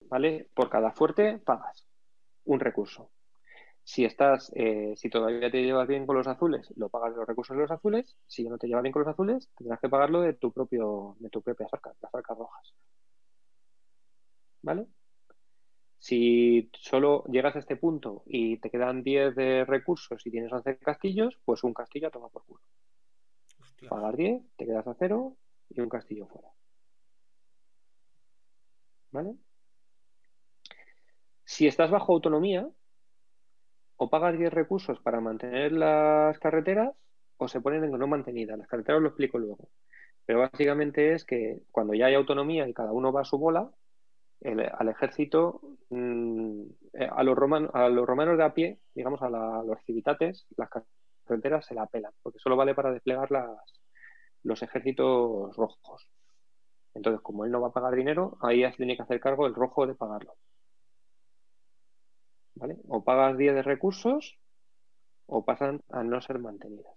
¿vale? Por cada fuerte pagas un recurso. Si todavía te llevas bien con los azules, lo pagas de los recursos de los azules. Si no te llevas bien con los azules, tendrás que pagarlo de tu propia arca, las arcas rojas. ¿Vale? Si solo llegas a este punto y te quedan 10 de recursos y tienes 11 castillos, pues un castillo a tomar por culo. Hostia. Pagas 10, te quedas a 0 y un castillo fuera. ¿Vale? Si estás bajo autonomía, o pagas 10 recursos para mantener las carreteras o se ponen en no mantenidas. Las carreteras lo explico luego. Pero básicamente es que cuando ya hay autonomía y cada uno va a su bola, al ejército, a los romanos de a pie, digamos a los civitates, las carreteras se la pelan, porque solo vale para desplegar los ejércitos rojos. Entonces, como él no va a pagar dinero, ahí ya se tiene que hacer cargo el rojo de pagarlo. ¿Vale? O pagas 10 de recursos o pasan a no ser mantenidas.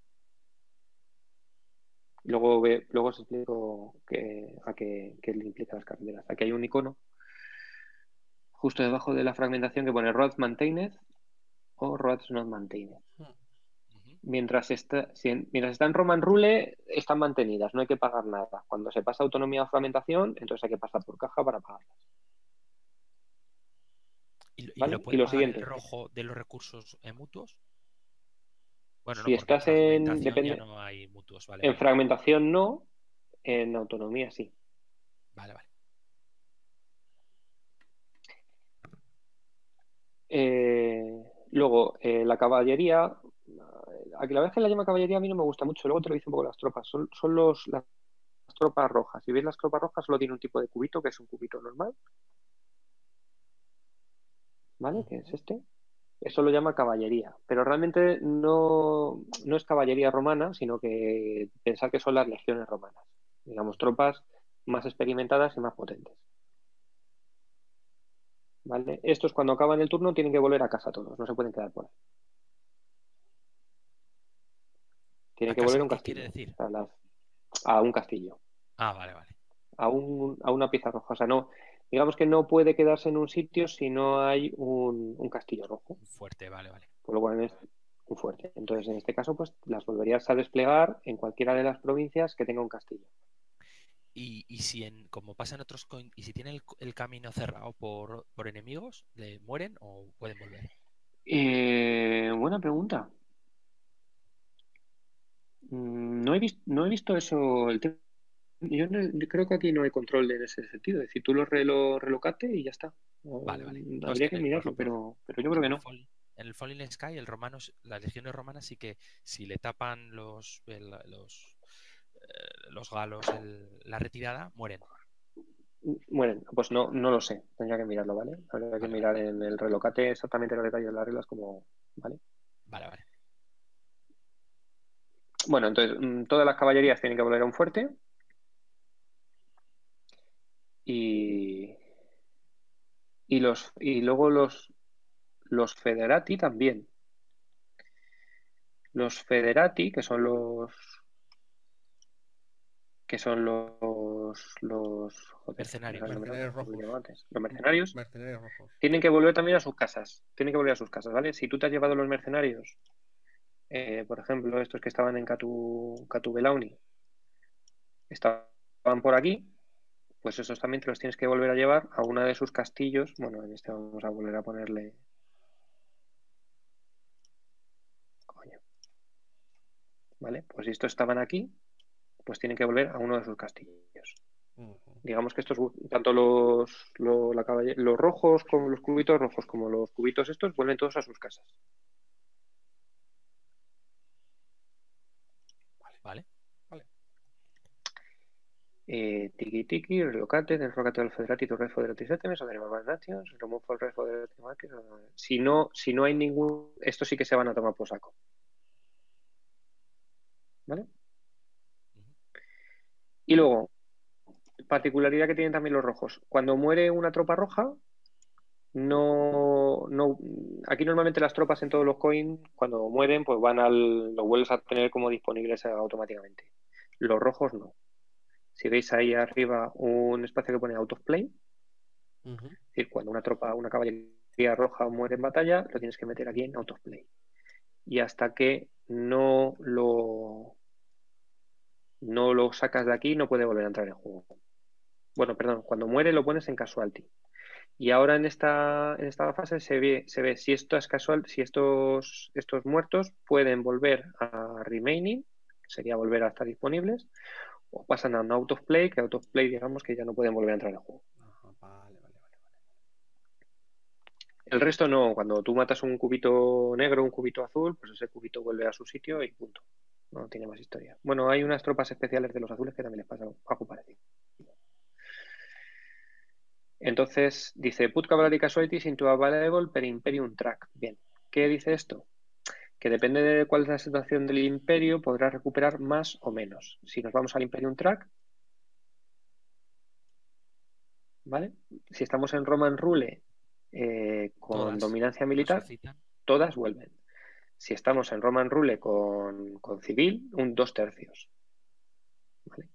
Luego os explico qué le implica las carreteras. Aquí hay un icono justo debajo de la fragmentación que pone roads maintained o roads not maintained. Ujú. Mientras está en Roman Rule, están mantenidas, no hay que pagar nada. Cuando se pasa a autonomía o fragmentación, entonces hay que pasar por caja para pagarlas. ¿Y lo ¿Vale? Y puede lo pagar el siguiente, rojo de los recursos mutuos? Bueno, no, si porque en estás fragmentación ya no hay mutuos. Vale, en vale. fragmentación no, en autonomía sí. Vale, vale. La caballería, aquí la vez que la llama caballería a mí no me gusta mucho, luego te lo dice un poco las tropas, son las tropas rojas. Si veis las tropas rojas solo tiene un tipo de cubito, que es un cubito normal, ¿vale? Que es Ujú. este. Eso lo llama caballería, pero realmente no es caballería romana, sino que pensar que son las legiones romanas, digamos, tropas más experimentadas y más potentes, ¿vale? Estos cuando acaban el turno tienen que volver a casa todos, no se pueden quedar por ahí. ¿A Tienen que volver casa a un qué quiere castillo, decir? a un castillo, Ah, vale, vale. a una pieza roja. O sea, no, digamos que no puede quedarse en un sitio si no hay un castillo rojo, Fuerte, vale, vale. por lo cual es un fuerte. Entonces, en este caso, pues las volverías a desplegar en cualquiera de las provincias que tenga un castillo. Y si como pasa en otros y si tiene el camino cerrado por enemigos, ¿le mueren o pueden volver? Buena pregunta. No he visto eso. Creo que aquí no hay control en ese sentido. Es decir, tú lo relocate y ya está. Vale, vale. No, es Habría que, que por mirarlo, ejemplo, pero yo creo que no. En el Falling Sky, las legiones romanas sí que si le tapan los galos la retirada, mueren. Bueno, pues no lo sé. Tendría que mirarlo, ¿vale? Habría que Vale, vale. mirar en el relocate exactamente los detalles de las reglas como, ¿vale? Vale, vale. Bueno, entonces todas las caballerías tienen que volver a un fuerte y, y luego los federati también. Los federati, joder, no me sale Mercenarios. el nombre ahora, Mercenarios que lo he rojos. llamado antes. Los mercenarios Mercenarios rojos. tienen que volver también a sus casas. Tienen que volver a sus casas, ¿vale? Si tú te has llevado los mercenarios, por ejemplo, estos que estaban en Catu Belauni, estaban por aquí, pues esos también te los tienes que volver a llevar a una de sus castillos. Bueno, en este vamos a volver a ponerle. Coño, ¿vale? Pues si estos estaban aquí, pues tienen que volver a uno de sus castillos. Ujú. Digamos que estos, tanto los rojos como los cubitos rojos como los cubitos estos, vuelven todos a sus casas. Vale. Vale. Tiki tiki, relocate, derrocate al federati, tu re federati setemes, o de más nations, remove el re federati marques. Si no hay ningún, estos sí que se van a tomar por saco. ¿Vale? Ujú. Y luego, particularidad que tienen también los rojos. Cuando muere una tropa roja, no, aquí normalmente las tropas en todos los coins, cuando mueren, pues lo vuelves a tener como disponibles automáticamente. Los rojos no. Si veis ahí arriba un espacio que pone out of play, Ujú. Es decir, cuando una caballería roja muere en batalla, lo tienes que meter aquí en out of play. Y hasta que no lo sacas de aquí, no puede volver a entrar en juego. Bueno, perdón, cuando muere lo pones en casualty. Y ahora en esta fase se ve si si estos muertos pueden volver a remaining, que sería volver a estar disponibles, o pasan a un out of play, que out of play digamos que ya no pueden volver a entrar en juego. Ajá, vale. El resto no, cuando tú matas un cubito negro, un cubito azul, pues ese cubito vuelve a su sitio y punto. No tiene más historia. Bueno, hay unas tropas especiales de los azules que también les pasa algo parecido. Entonces dice, put cavalry casualties into available per Imperium track. Bien, ¿qué dice esto? Que depende de cuál es la situación del imperio, podrá recuperar más o menos. Si nos vamos al Imperium track, ¿vale? Si estamos en Roman Rule con Todas dominancia militar, resucitan. todas vuelven. Si estamos en Roman Rule con civil, un 2/3. ¿Vale?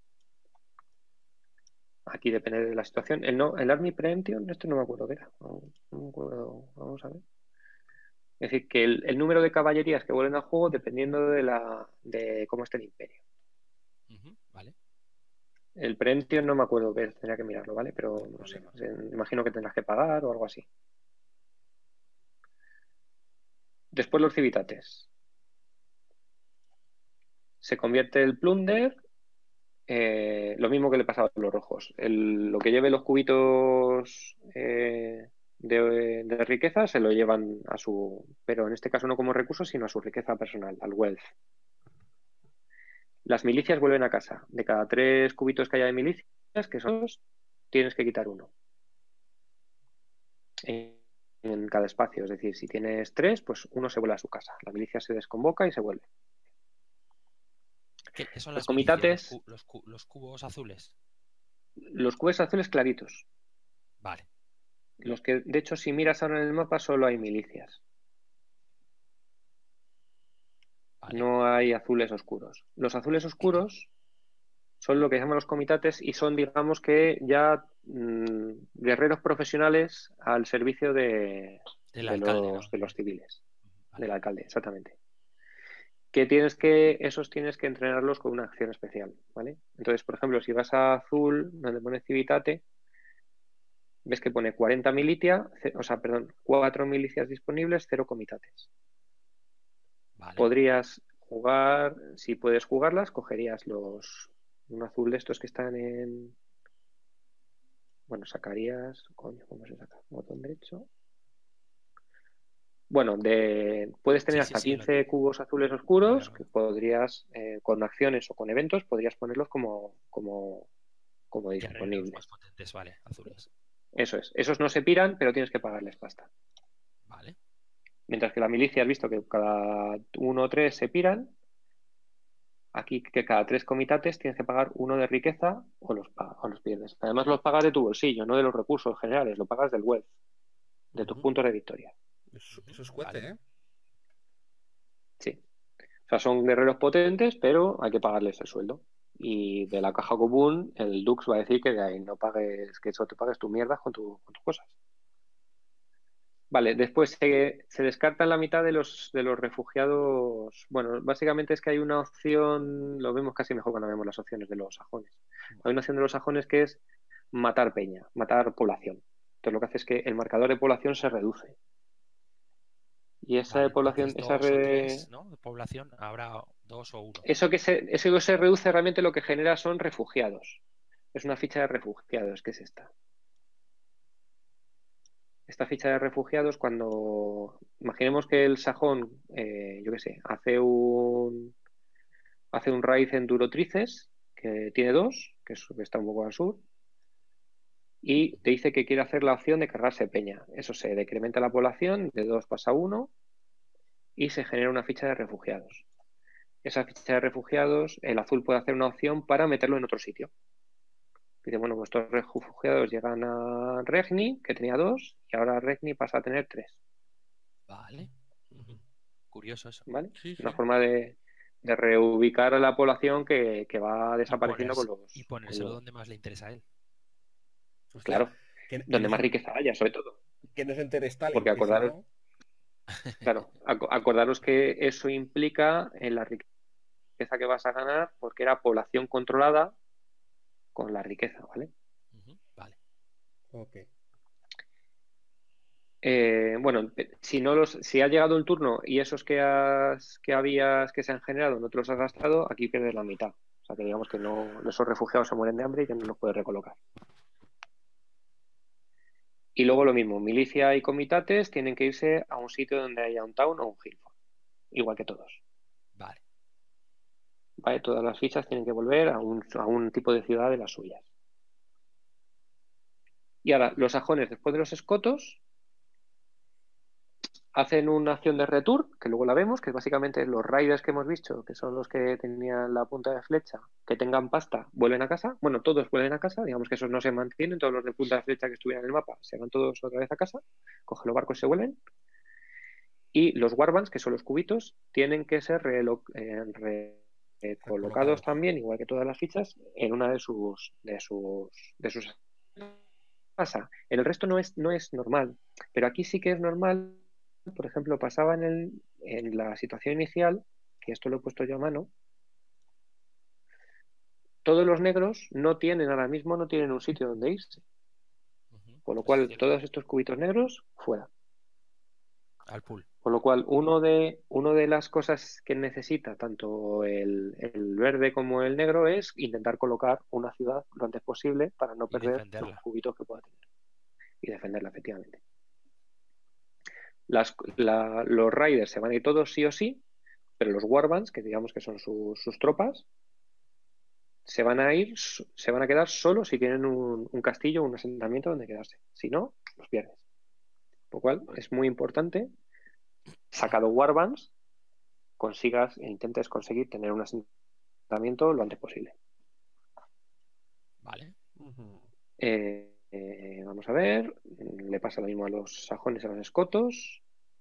Aquí depende de la situación. El Army Preemption, esto no me acuerdo qué era. No me acuerdo. Vamos a ver. Es decir, que el número de caballerías que vuelven al juego dependiendo de cómo esté el imperio. Vale. El Preemption no me acuerdo qué es, tendría que mirarlo, ¿vale? Pero no sé. Problema. Imagino que tendrás que pagar o algo así. Después los civitates. Se convierte el plunder, lo mismo que le pasaba a los rojos. Lo que lleve los cubitos de riqueza se lo llevan a su, pero en este caso no como recurso, sino a su riqueza personal, al wealth. Las milicias vuelven a casa. De cada 3 cubitos que haya de milicias, que son 2, tienes que quitar 1 en cada espacio. Es decir, si tienes 3, pues 1 se vuelve a su casa. La milicia se desconvoca y se vuelve. ¿Qué son Los las milicias? comitates, Los cubos azules. los cubos azules claritos. Vale. Los que, de hecho, si miras ahora en el mapa, solo hay milicias. Vale. No hay azules oscuros. Los azules oscuros son lo que llaman los comitates y son, digamos que ya guerreros profesionales al servicio de alcalde, ¿no? los civiles, Vale. del alcalde, exactamente. Esos tienes que entrenarlos con una acción especial, ¿vale? Entonces, por ejemplo, si vas a azul, donde pone civitate, ves que pone 40 militia, o sea, perdón, 4 milicias disponibles, 0 comitates. Vale. Podrías jugar, si puedes jugarlas, cogerías un azul de estos que están en... Bueno, sacarías... Coño, ¿cómo se saca? Botón derecho. Bueno, puedes tener hasta 15 cubos azules oscuros que podrías, con acciones o con eventos, podrías ponerlos como disponibles. Más potentes, vale, azules. Eso es. Esos no se piran, pero tienes que pagarles pasta. Vale. Mientras que la milicia has visto que cada 1 o 3 se piran, aquí que cada 3 comitates tienes que pagar 1 de riqueza o los pierdes. Además los pagas de tu bolsillo, no de los recursos generales, lo pagas del wealth, de tus puntos de victoria. Eso es cuete, Vale. ¿eh? Sí. O sea, son guerreros potentes, pero hay que pagarles el sueldo. Y de la caja común, el Dux va a decir que de ahí no pagues, que eso te pagues tu mierda con tus cosas. Vale, después se descartan la mitad de los refugiados. Bueno, básicamente es que hay una opción, lo vemos casi mejor cuando vemos las opciones de los sajones. Hay una opción de los sajones que es matar peña, matar población. Entonces lo que hace es que el marcador de población se reduce. Y esa Vale, población, entonces, 2 o 3, ¿no? De población, habrá 2 o 1. eso que se reduce realmente lo que genera son refugiados. Es una ficha de refugiados, que es esta. Esta ficha de refugiados, cuando imaginemos que el sajón, yo qué sé, hace un raíz en Durotrices, que tiene 2, que está un poco al sur, y te dice que quiere hacer la opción de cargarse peña. Eso se decrementa la población, de 2 pasa a 1, y se genera una ficha de refugiados. Esa ficha de refugiados, el azul puede hacer una opción para meterlo en otro sitio. Dice, bueno, pues estos refugiados llegan a Regni, que tenía 2, y ahora Regni pasa a tener 3. Vale. Curioso eso. ¿Vale? Sí, sí. Una forma de reubicar a la población que va desapareciendo Y ponérselo donde más le interesa a él. Hostia, Claro. donde más riqueza haya, sobre todo. Que no se entere Stalin. Porque que si acordaros, no- claro, acordaros que eso implica en la riqueza que vas a ganar, porque era población controlada con la riqueza, ¿vale? Vale. Ok. Bueno, si ha llegado el turno y esos que se han generado no te los has gastado, aquí pierdes la mitad. O sea que digamos que no, esos refugiados se mueren de hambre y ya no los puedes recolocar. Y luego lo mismo, milicia y comitates tienen que irse a un sitio donde haya un town o un hillfort, igual que todos. Vale. ¿Vale? Todas las fichas tienen que volver a un tipo de ciudad de las suyas. Y ahora, los sajones, después de los escotos, hacen una acción de return, que luego la vemos, que es básicamente los raiders que hemos visto, que son los que tenían la punta de flecha, que tengan pasta, vuelven a casa. Bueno, todos vuelven a casa, digamos que esos no se mantienen, todos los de punta de flecha que estuvieran en el mapa se van todos otra vez a casa, cogen los barcos y se vuelven. Y los warbands, que son los cubitos, tienen que ser recolocados también, igual que todas las fichas, en una de sus pasa. En el resto no es normal, pero aquí sí que es normal. Por ejemplo, pasaba en la situación inicial, que esto lo he puesto yo a mano, todos los negros ahora mismo no tienen un sitio donde irse. Con lo cual, todos estos cubitos negros, fuera. Al pool. Con lo cual, uno de las cosas que necesita tanto el verde como el negro es intentar colocar una ciudad lo antes posible para no perder los cubitos que pueda tener. Y defenderla, efectivamente. Los Raiders se van a ir todos sí o sí, pero los Warbands, que digamos que son sus tropas, se van a quedar solo si tienen un castillo o un asentamiento donde quedarse. Si no, los pierdes. Por lo cual es muy importante, sacado Warbands, intentes conseguir tener un asentamiento lo antes posible. Vale. Vamos a ver, le pasa lo mismo a los sajones y a los escotos.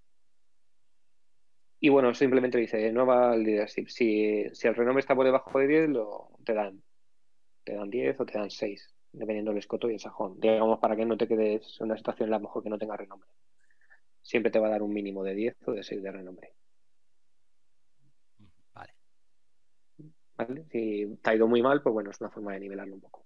Y bueno, simplemente dice, no va al leadership. Si el renombre está por debajo de 10, te dan 10 o te dan 6, dependiendo del escoto y el sajón. Digamos, para que no te quedes en una situación en la mejor que no tenga renombre. Siempre te va a dar un mínimo de 10 o de 6 de renombre. ¿Vale? Si te ha ido muy mal, pues bueno, es una forma de nivelarlo un poco.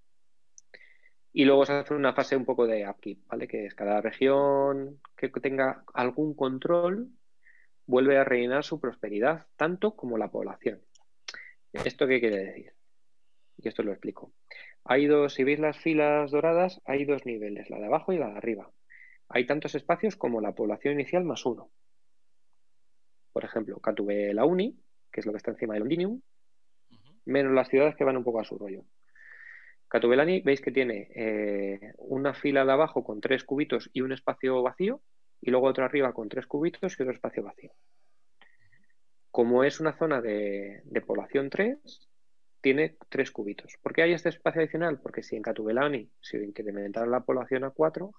Y luego se hace una fase un poco de upkeep, ¿vale? Que es cada región que tenga algún control vuelve a rellenar su prosperidad, tanto como la población. ¿Esto qué quiere decir? Y esto lo explico. Si veis las filas doradas, hay dos niveles, la de abajo y la de arriba. Hay tantos espacios como la población inicial más uno. Por ejemplo, Catubelauni, que es lo que está encima de Londinium, menos las ciudades que van un poco a su rollo. Catubelani, veis que tiene una fila de abajo con 3 cubitos y un espacio vacío, y luego otra arriba con 3 cubitos y otro espacio vacío. Como es una zona de población 3, tiene 3 cubitos. ¿Por qué hay este espacio adicional? Porque si en Catubelani se incrementara la población a 4,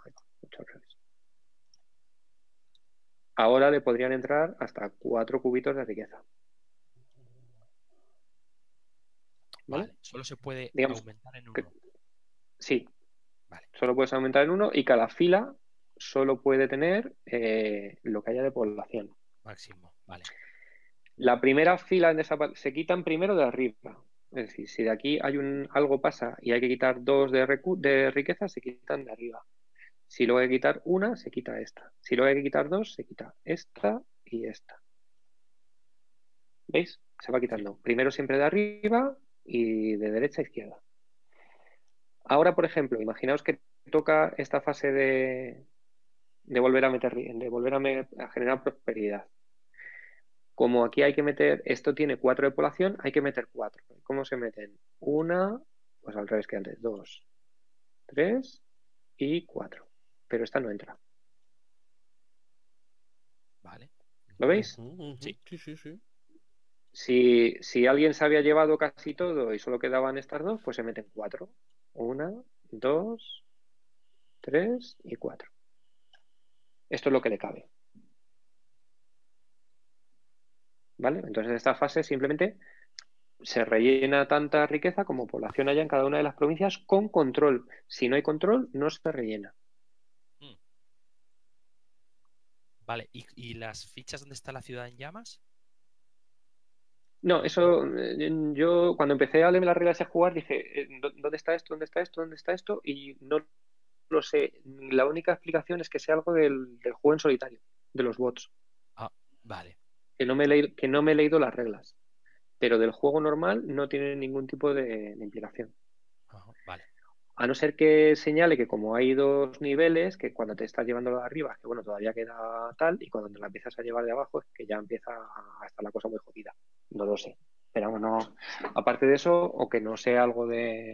ahora le podrían entrar hasta 4 cubitos de riqueza. ¿Vale? Solo se puede aumentar en 1. Sí. Vale. Solo puedes aumentar en 1 y cada fila solo puede tener lo que haya de población. Máximo, vale. La primera fila se quitan primero de arriba. Es decir, si de aquí hay algo pasa y hay que quitar 2 de riqueza, se quitan de arriba. Si luego hay que quitar una, se quita esta. Si luego hay que quitar 2, se quita esta y esta. ¿Veis? Se va quitando. Primero siempre de arriba y de derecha a izquierda. Ahora, por ejemplo, imaginaos que toca esta fase de volver a generar prosperidad. Como aquí hay que meter, esto tiene 4 de población, hay que meter 4. ¿Cómo se meten? 1, pues al revés que antes, 2, 3 y 4. Pero esta no entra. Vale. ¿Lo veis? Sí. Si alguien se había llevado casi todo y solo quedaban estas 2, pues se meten 4. 1, 2, 3 y 4. Esto es lo que le cabe. ¿Vale? Entonces esta fase simplemente se rellena tanta riqueza como población haya en cada una de las provincias con control. Si no hay control, no se rellena. Mm. Vale, ¿y las fichas donde está la ciudad en llamas? No, eso yo cuando empecé a leer las reglas y a jugar dije, ¿dónde está esto? ¿Dónde está esto? ¿Dónde está esto? Y no lo sé. La única explicación es que sea algo del juego en solitario, de los bots, Ah, vale. que no me he leído las reglas. Pero del juego normal no tiene ningún tipo de implicación. Ajá, vale. A no ser que señale que como hay dos niveles, que cuando te estás llevando de arriba, que bueno, todavía queda tal, y cuando te la empiezas a llevar de abajo, es que ya empieza a estar la cosa muy jodida. No lo sé. Pero bueno, aparte de eso, o que no sea algo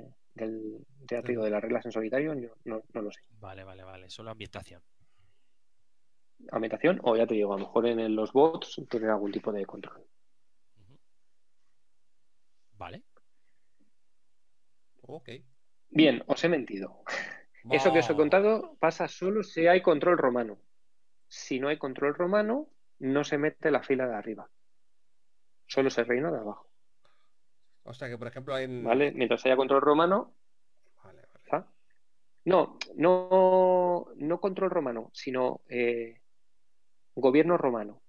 de las reglas en solitario, yo no lo sé. Vale. Solo ambientación. Ambientación, o ya te digo, a lo mejor en los bots tienen algún tipo de control. Ujú. Vale. Ok. Bien, os he mentido. Eso que os he contado pasa solo si hay control romano. Si no hay control romano, no se mete la fila de arriba. Solo se reina de abajo. O sea que, por ejemplo, en... ¿Vale? Mientras haya control romano, Vale. ¿está? No control romano, sino gobierno romano.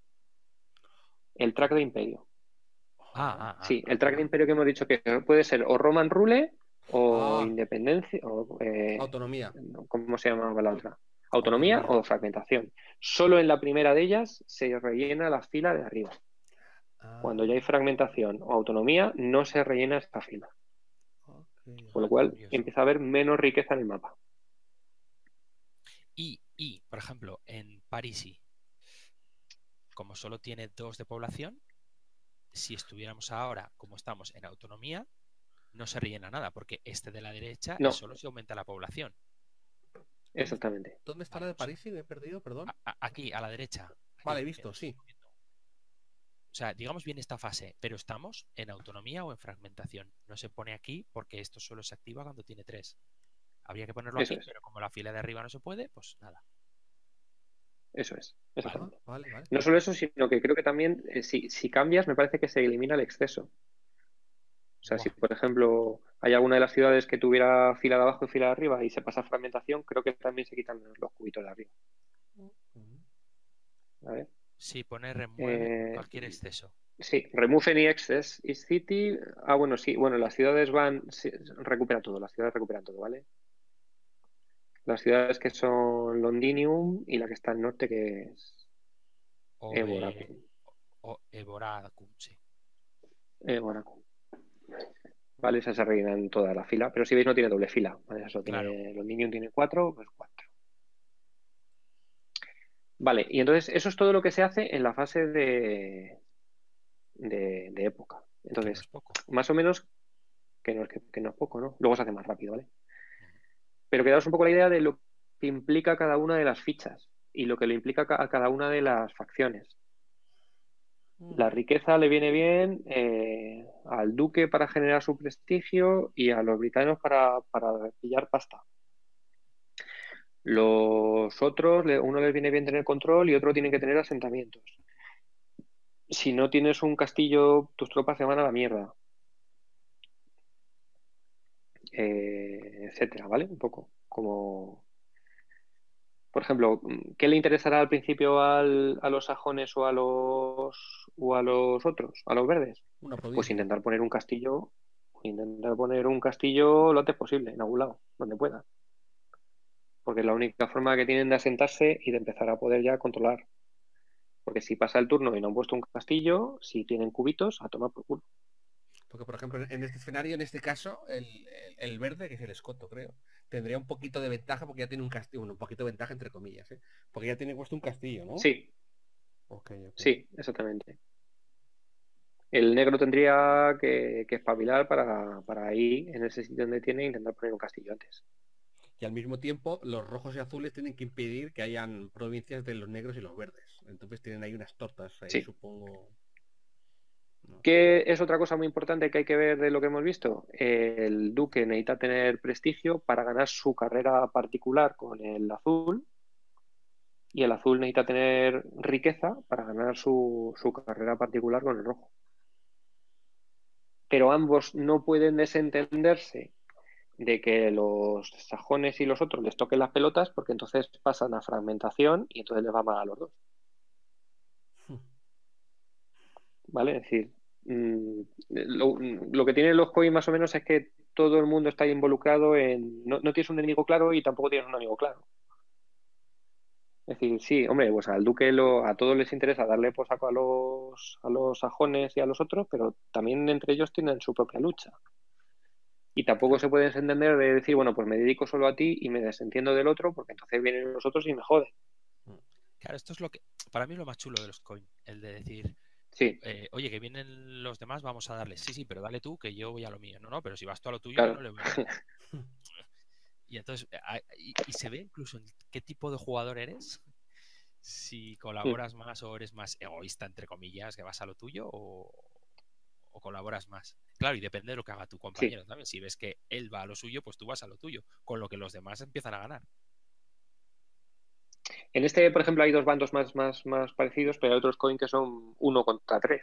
El track de imperio. Sí, el track de imperio que hemos dicho que puede ser o Roman Rule o independencia o Autonomía. ¿cómo se llamaba la otra? Autonomía o fragmentación. Solo en la primera de ellas se rellena la fila de arriba. Cuando ya hay fragmentación o autonomía, no se rellena esta fila. Con lo cual Curioso. empieza a haber menos riqueza en el mapa. Y, por ejemplo, en Parisi, como solo tiene 2 de población, si estuviéramos ahora, como estamos en autonomía, no se rellena nada, porque este de la derecha No. es solo si aumenta la población. Exactamente. ¿Dónde está la de París? Me he perdido, perdón. Aquí, a la derecha. Aquí, Vale, he visto, sí. O sea, digamos bien esta fase, pero estamos en autonomía o en fragmentación. No se pone aquí porque esto solo se activa cuando tiene 3. Habría que ponerlo Eso aquí, es. pero como la fila de arriba no se puede, pues nada. Eso es. Exactamente. Vale. No solo eso, sino que creo que también, si cambias, me parece que se elimina el exceso. O sea, si por ejemplo hay alguna de las ciudades que tuviera fila de abajo y fila de arriba y se pasa a fragmentación, creo que también se quitan los cubitos de arriba. A ver. Sí, pone remueve cualquier exceso. Sí, remove any excess is city. Bueno, sí, bueno, las ciudades recupera todo, las ciudades recuperan todo, ¿vale? Las ciudades que son Londinium y la que está al norte que es Eboracum. Eboracum, sí. Eboracum. Vale, esas se rellenan toda la fila, pero si veis no tiene doble fila, ¿vale? Eso Claro. tiene, Londinium tiene 4, pues 4. Vale, y entonces eso es todo lo que se hace en la fase de época. Entonces, que no es poco. más o menos, que no es poco, ¿no? Luego se hace más rápido, ¿vale? Pero quedaos un poco la idea de lo que implica cada una de las fichas y lo que le implica a cada una de las facciones. La riqueza le viene bien al duque para generar su prestigio y a los britanos para pillar pasta. Los otros, uno les viene bien tener control y otro tiene que tener asentamientos. Si no tienes un castillo, tus tropas se van a la mierda. Etcétera, ¿vale? Un poco como... Por ejemplo, ¿qué le interesará al principio a los sajones o a los otros, a los verdes? Una Pues provincia. intentar poner un castillo lo antes posible, en algún lado, donde pueda. Porque es la única forma que tienen de asentarse y de empezar a poder ya controlar. Porque si pasa el turno y no han puesto un castillo, si tienen cubitos, a tomar por culo. Porque, por ejemplo, en este escenario, en este caso, el verde, que es el escoto, creo, tendría un poquito de ventaja porque ya tiene un castillo, bueno, un poquito de ventaja entre comillas, ¿eh? Porque ya tiene puesto un castillo, ¿no? Sí, Okay. sí, exactamente. El negro tendría que espabilar para ahí, en ese sitio donde tiene, intentar poner un castillo antes. Y al mismo tiempo, los rojos y azules tienen que impedir que hayan provincias de los negros y los verdes. Entonces tienen ahí unas tortas, ahí, Sí. supongo. No. ¿Qué es otra cosa muy importante que hay que ver de lo que hemos visto? El duque necesita tener prestigio para ganar su carrera particular con el azul y el azul necesita tener riqueza para ganar su carrera particular con el rojo. pero ambos no pueden desentenderse de que los sajones y los otros les toquen las pelotas, porque entonces pasan a fragmentación y entonces les va mal a los dos. ¿Vale? Es decir, lo que tienen los COI más o menos es que todo el mundo está involucrado en... No tienes un enemigo claro y tampoco tienes un amigo claro. Es decir, sí, hombre, pues al duque a todos les interesa darle por saco a los sajones y a los otros, pero también entre ellos tienen su propia lucha. Y tampoco se puede entender de decir, bueno, pues me dedico solo a ti y me desentiendo del otro, porque entonces vienen los otros y me joden. Claro, esto es lo que, para mí, es lo más chulo de los coin, el de decir, Sí, oye, que vienen los demás, vamos a darles. Sí, pero dale tú, que yo voy a lo mío. No, pero si vas tú a lo tuyo, yo claro. no le voy a dar. Y entonces, y se ve incluso en qué tipo de jugador eres, si colaboras más o eres más egoísta, entre comillas, que vas a lo tuyo o colaboras más. Claro, y depende de lo que haga tu Sí. compañero también. Si ves que él va a lo suyo, pues tú vas a lo tuyo, con lo que los demás empiezan a ganar. En este, por ejemplo, hay dos bandos más parecidos, pero hay otros coin que son 1 contra 3.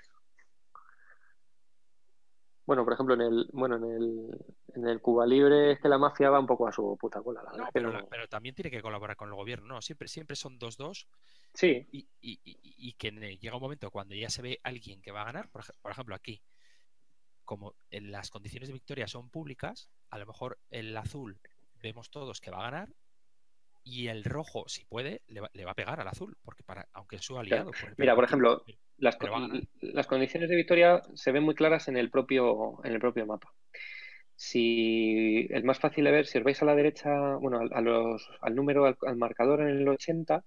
Bueno, por ejemplo, en el Cuba Libre es que la mafia va un poco a su puta cola, la verdad No, es que no. pero también tiene que colaborar con el gobierno. No, siempre son 2-2 Sí, y que llega un momento cuando ya se ve alguien que va a ganar. Por ejemplo, aquí, como las condiciones de victoria son públicas, a lo mejor el azul vemos todos que va a ganar y el rojo, si puede, le va a pegar al azul, porque aunque es su claro. aliado, por el Mira, por permitido, ejemplo, pero va a ganar. las condiciones de victoria se ven muy claras en el propio mapa. Si el más fácil de ver, si os vais a la derecha, bueno, al número, al marcador en el 80,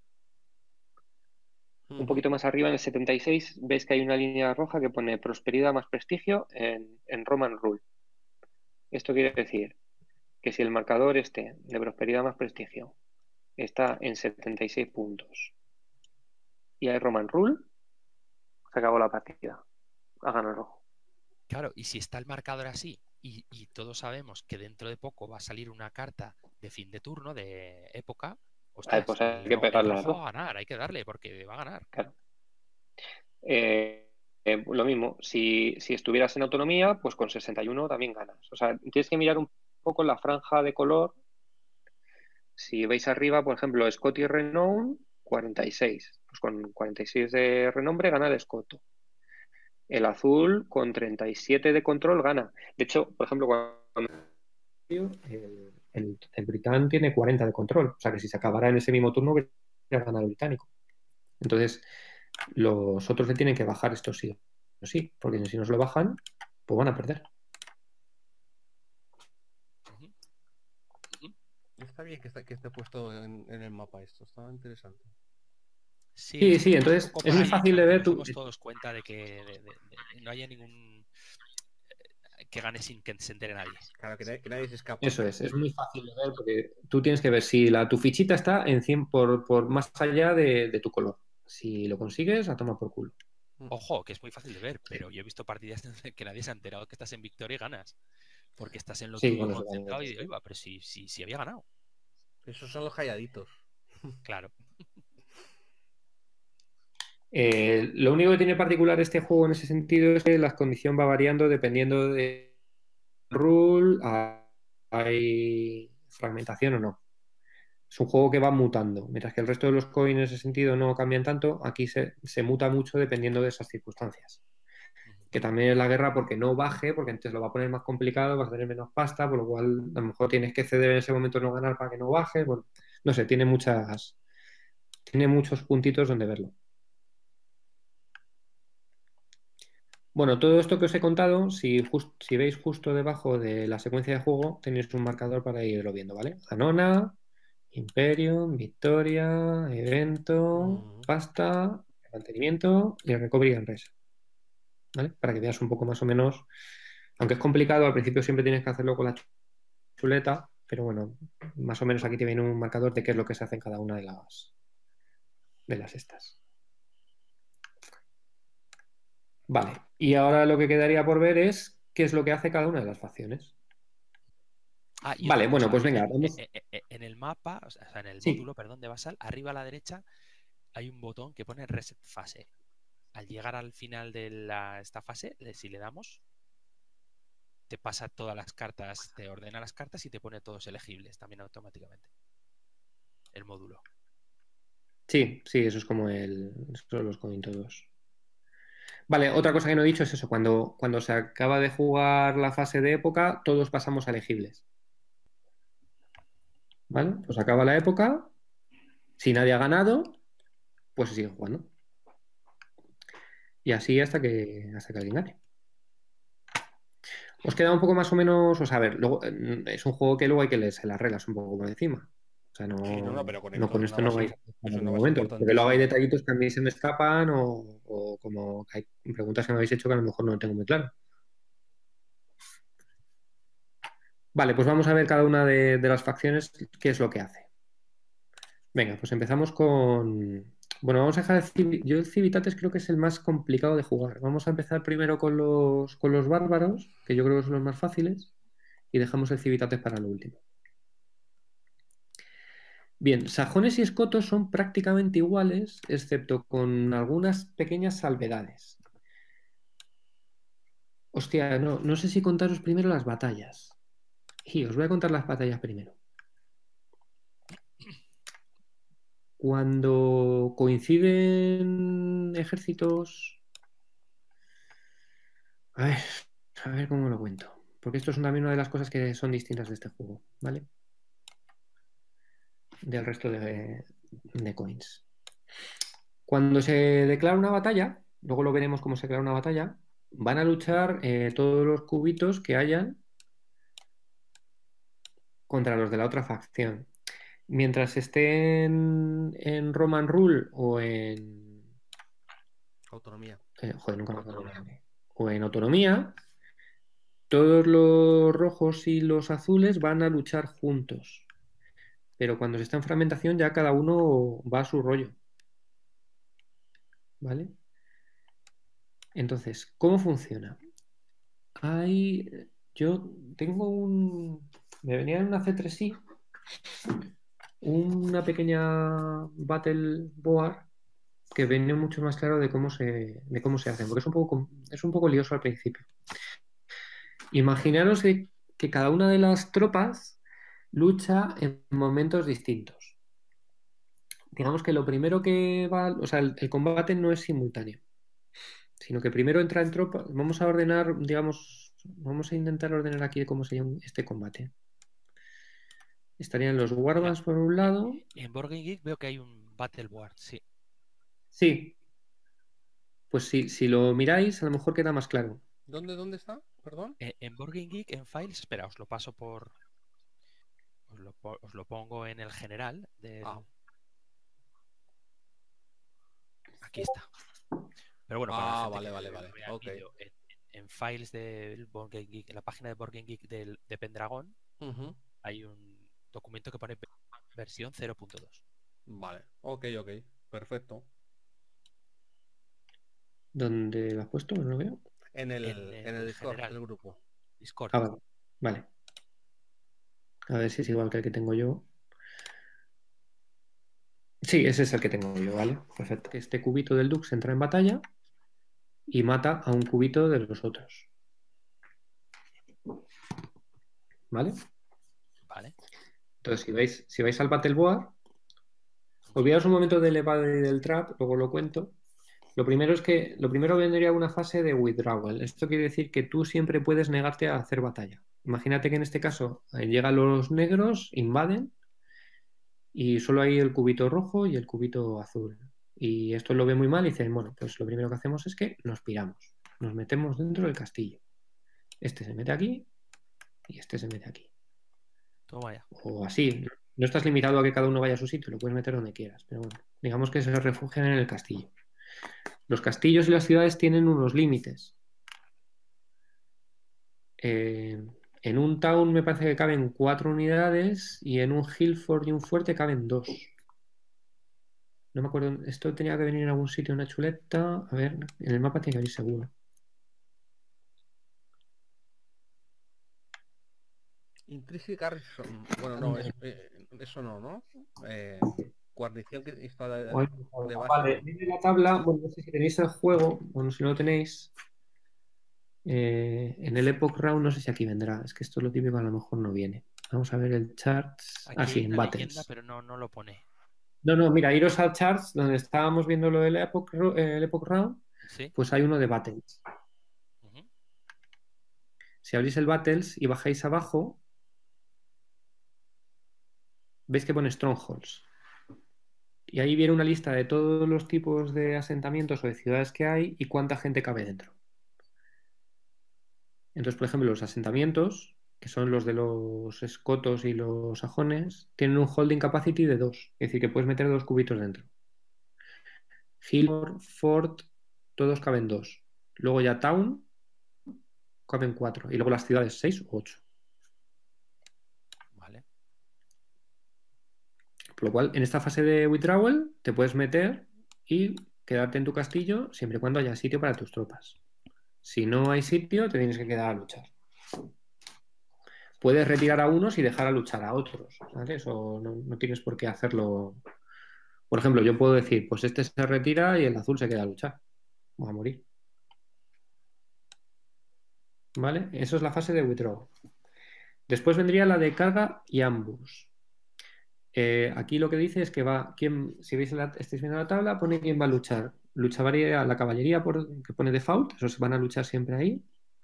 un poquito más arriba en el 76, veis que hay una línea roja que pone prosperidad más prestigio en Roman Rule. Esto quiere decir que si el marcador este de prosperidad más prestigio está en 76 puntos y hay Roman Rule, se acabó la partida. Ha ganado el rojo. Claro, y si está el marcador así y todos sabemos que dentro de poco va a salir una carta de fin de turno, de época, ostras, Pues hay que el pegarle a las rojo dos. va a ganar, hay que darle porque va a ganar. Claro. Lo mismo, si estuvieras en autonomía, pues con 61 también ganas. O sea, tienes que mirar un poco la franja de color. Si veis arriba, por ejemplo, Scott y Renown, 46. Pues con 46 de renombre gana el Escoto. El azul con 37 de control gana. De hecho, por ejemplo, cuando el Britán tiene 40 de control. O sea que si se acabara en ese mismo turno, hubiera ganado el británico. Entonces, los otros le tienen que bajar esto sí o sí, porque si no se lo bajan, pues van a perder. Está bien que esté puesto en el mapa esto, está interesante. Sí, Sí, entonces es muy fácil de para que ver. nos demos todos cuenta de que no haya ningún que gane sin que se entere nadie. Claro, que nadie se escapa. Eso es muy fácil de ver porque tú tienes que ver si tu fichita está en 100 por más allá de tu color. Si lo consigues, a tomar por culo. Ojo, que es muy fácil de ver, pero yo he visto partidas en que nadie se ha enterado que estás en victoria y ganas. Porque estás en lo Sí, tuyo bueno, concentrado y digo, pero si había ganado. Esos son los calladitos. Claro. Lo único que tiene particular este juego en ese sentido es que la condición va variando dependiendo de rule, hay fragmentación o no. Es un juego que va mutando, mientras que el resto de los coins en ese sentido no cambian tanto, aquí se muta mucho dependiendo de esas circunstancias. Que también es la guerra porque no baje, porque entonces lo va a poner más complicado, vas a tener menos pasta, por lo cual a lo mejor tienes que ceder en ese momento no ganar para que no baje. Bueno, no sé, tiene muchos puntitos donde verlo. Bueno, todo esto que os he contado, si veis justo debajo de la secuencia de juego, tenéis un marcador para irlo viendo, ¿vale? Anona, Imperium, Victoria, Evento, Pasta, Mantenimiento y Recovery and Res. ¿Vale? Para que veas un poco más o menos, aunque es complicado, al principio siempre tienes que hacerlo con la chuleta, pero bueno, más o menos aquí te viene un marcador de qué es lo que se hace en cada una de las estas. Vale, y ahora lo que quedaría por ver es qué es lo que hace cada una de las facciones. Y Vale, otra bueno, cosa, pues venga, vamos. en el mapa, o sea, en el Sí. módulo, perdón, de Basal, arriba a la derecha hay un botón que pone Reset Fase. Al llegar al final de esta fase, si le damos, te pasa todas las cartas, te ordena las cartas y te pone todos elegibles también automáticamente. El módulo. Sí, sí, eso es como eso son los coin todos. Vale, otra cosa que no he dicho es eso, cuando se acaba de jugar la fase de época, todos pasamos a elegibles. ¿Vale? Pues acaba la época, si nadie ha ganado, pues se sigue jugando. Y así hasta que alguien gane. Os queda un poco más o menos, o sea, a ver, luego, es un juego que luego hay que leerse las reglas un poco por encima. O sea, Sí, no, pero con con es una esto no base, vais a es en una algún base momento. Porque luego hay importantísima. detallitos que a mí se me escapan o como hay preguntas que me habéis hecho que a lo mejor no lo tengo muy claro. Vale, pues vamos a ver cada una de las facciones qué es lo que hace. Venga, pues empezamos con... Bueno, vamos a dejar yo el Civitates creo que es el más complicado de jugar. Vamos a empezar primero con los bárbaros, que yo creo que son los más fáciles, y dejamos el Civitates para lo último. Bien, sajones y escotos son prácticamente iguales, excepto con algunas pequeñas salvedades. Hostia, no sé si contaros primero las batallas. Y os voy a contar las batallas primero. Cuando coinciden ejércitos... A ver cómo lo cuento. Porque esto es también una de las cosas que son distintas de este juego, ¿vale? Del resto de coins. Cuando se declara una batalla, luego lo veremos cómo se declara una batalla, van a luchar todos los cubitos que hayan contra los de la otra facción. Mientras estén en Roman Rule o en... Autonomía. Joder, nunca me acuerdo el nombre. O en Autonomía, todos los rojos y los azules van a luchar juntos. Pero cuando se está en fragmentación ya cada uno va a su rollo. ¿Vale? Entonces, ¿cómo funciona? Yo tengo me venía en una C3i una pequeña battle board que viene mucho más claro de cómo se hacen, porque es un poco lioso al principio. Imaginaros que cada una de las tropas lucha en momentos distintos. Digamos que lo primero que va, o sea, el combate no es simultáneo, sino que primero entra en tropa. Vamos a ordenar, digamos, vamos a intentar ordenar aquí cómo sería este combate. Estarían los warbands por un lado. En Board Game Geek veo que hay un Battle Board, sí. Sí. Pues si lo miráis, a lo mejor queda más claro. ¿Dónde está? Perdón. En Board Game Geek, en Files, espera, os lo paso por... Os lo pongo en el general del... Aquí está. Pero bueno, para la gente vale, que vale. vea el Okay. vídeo, en Files del Board Game Geek, en la página de Board Game Geek de Pendragon, hay un documento que pone versión 0.2. Vale, ok, perfecto. ¿Dónde lo has puesto? No lo veo. En el Discord, general, el grupo. Discord. Ah, vale. A ver si es igual que el que tengo yo. Sí, ese es el que tengo yo, ¿vale? Perfecto. Este cubito del Dux entra en batalla y mata a un cubito de los otros. ¿Vale? Vale. Entonces, si vais al Battleboard, olvidaos un momento del evade y del trap, luego lo cuento. Lo primero vendría una fase de withdrawal. Esto quiere decir que tú siempre puedes negarte a hacer batalla. Imagínate que en este caso llegan los negros, invaden y solo hay el cubito rojo y el cubito azul. Y esto lo ve muy mal y dicen, bueno, pues lo primero que hacemos es que nos piramos, nos metemos dentro del castillo. Este se mete aquí y este se mete aquí. Toma ya. O así. No estás limitado a que cada uno vaya a su sitio, lo puedes meter donde quieras. Pero bueno, digamos que se refugian en el castillo. Los castillos y las ciudades tienen unos límites. En un town me parece que caben 4 unidades y en un Hillfort y un fuerte caben 2. No me acuerdo. Esto tenía que venir en algún sitio, una chuleta. A ver, en el mapa tiene que venir seguro. Intrinsic Garrison. Bueno, no, eso no. Guarnición que está de base. Vale, viene la tabla. Bueno, no sé si tenéis el juego. Bueno, si no lo tenéis. En el Epoch Round no sé si aquí vendrá. Es que esto es lo típico, a lo mejor no viene. Vamos a ver el charts. Aquí Sí, hay en una leyenda, Battles. pero no lo pone. No, mira, iros al charts donde estábamos viendo lo del el Epoch Round, ¿Sí? pues hay uno de Battles. Ujú. Si abrís el Battles y bajáis abajo, veis que pone Strongholds. Y ahí viene una lista de todos los tipos de asentamientos o de ciudades que hay y cuánta gente cabe dentro. Entonces, por ejemplo, los asentamientos, que son los de los escotos y los sajones, tienen un holding capacity de 2, es decir, que puedes meter 2 cubitos dentro. Hillmore, Fort, todos caben 2. Luego ya Town, caben 4. Y luego las ciudades 6 o 8. Vale. Por lo cual, en esta fase de withdrawal, te puedes meter y quedarte en tu castillo siempre y cuando haya sitio para tus tropas. Si no hay sitio, te tienes que quedar a luchar. Puedes retirar a unos y dejar a luchar a otros, ¿vale? Eso no tienes por qué hacerlo. Por ejemplo, yo puedo decir, pues este se retira y el azul se queda a luchar. Va a morir. ¿Vale? Eso es la fase de withdraw. Después vendría la de carga y ambush. Aquí lo que dice es que va, si veis estáis viendo la tabla, pone quién va a luchar. Lucharía la caballería que pone default, esos van a luchar siempre ahí.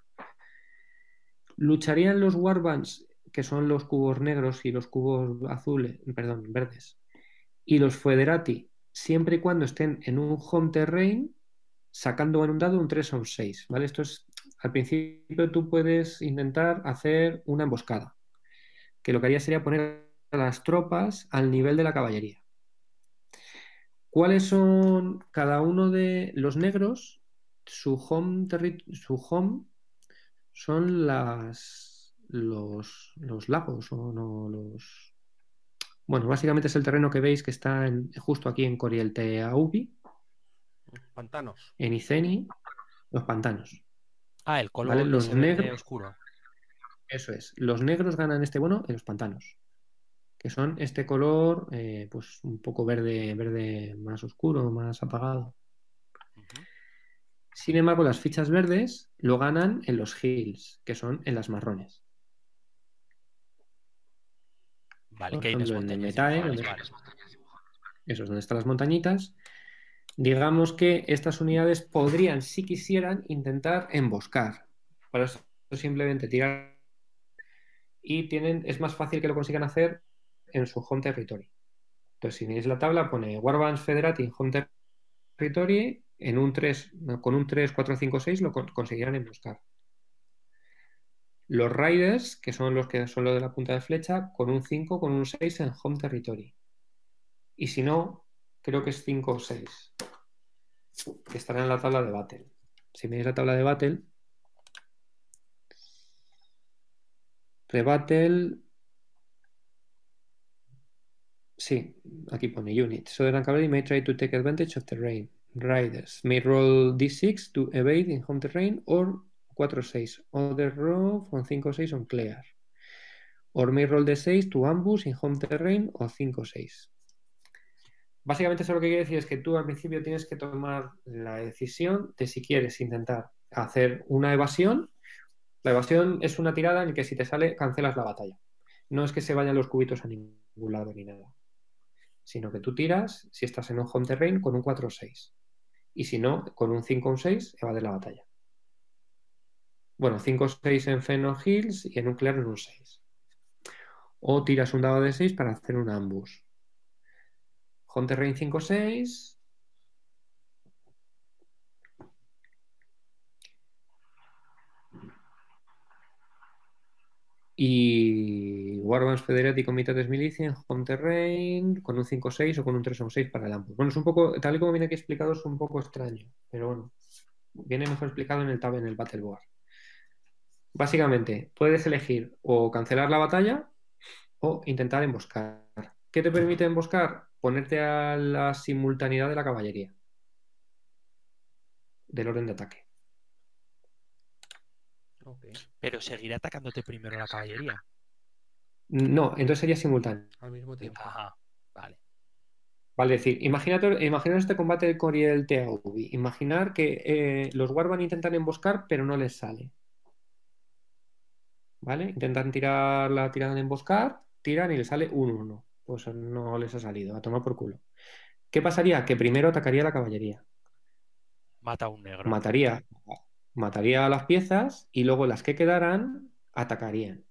Lucharían los warbands, que son los cubos negros y los cubos azules, perdón, verdes. Y los Foederati, siempre y cuando estén en un home terrain, sacando en un dado un 3 o un 6, ¿vale? Esto es, al principio tú puedes intentar hacer una emboscada, que lo que haría sería poner a las tropas al nivel de la caballería. ¿Cuáles son cada uno de los negros? Su home son los lagos, o no los... Bueno, básicamente es el terreno que veis que está justo aquí en Coriel Teaubi, Pantanos. en Iceni, los pantanos. Ah, el ¿Vale? color de Los ese verde negros, oscuro. eso es. Los negros ganan este bono en los pantanos, que son este color, pues un poco verde más oscuro, más apagado. Ujú. Sin embargo, las fichas verdes lo ganan en los hills, que son en las marrones. Vale, Por que hay unas ejemplo, en el montañas Metae, dibujadas, vale. eso es donde están las montañitas. Digamos que estas unidades podrían, si quisieran, intentar emboscar. Para eso simplemente tirar y es más fácil que lo consigan hacer en su home territory. Entonces, si veis la tabla, pone Warbands Federati en home territory, en un 3, con un 3, 4, 5, 6 lo conseguirán emboscar. Los Riders, que son los que son lo de la punta de flecha, con un 5, con un 6 en home territory. Y si no, creo que es 5 o 6, que estarán en la tabla de Battle. Si veis la tabla de Battle, Rebattle, sí, aquí pone Unit. Southern Cavalry may try to take advantage of terrain. Riders may roll D6 to evade in home terrain or 4-6. Other row from 5-6 on clear. Or may roll D6 to ambush in home terrain o 5-6. Básicamente eso lo que quiere decir es que tú al principio tienes que tomar la decisión de si quieres intentar hacer una evasión. La evasión es una tirada en la que si te sale cancelas la batalla. No es que se vayan los cubitos a ningún lado ni nada, sino que tú tiras, si estás en un home terrain, con un 4 o 6. Y si no, con un 5 o un 6, evades la batalla. Bueno, 5 o 6 en Fenor Hills y en Nuclear en un 6. O tiras un dado de 6 para hacer un ambush. Home terrain 5 o 6. Y Warbands Federati con mitades milicia en home terrain con un 5 o 6 o con un 3 o un 6 para el ambush. Bueno, es un poco, tal y como viene aquí explicado, es un poco extraño, pero bueno, viene mejor explicado en el Battle Board. Básicamente, puedes elegir o cancelar la batalla o intentar emboscar. ¿Qué te permite emboscar? Ponerte a la simultaneidad de la caballería, del orden de ataque. Okay. Pero seguirá atacándote primero la caballería. No, entonces sería simultáneo. Al mismo tiempo. Ajá, vale. Vale, es decir, imaginaros este combate de Coriel Teaubi. Imaginar que los Warban intentan emboscar, pero no les sale. ¿Vale? Intentan tirar la tirada de emboscar, tiran y les sale un 1. Pues no les ha salido, a tomar por culo. ¿Qué pasaría? Que primero atacaría la caballería. Mata a un negro. Mataría a las piezas y luego las que quedaran atacarían.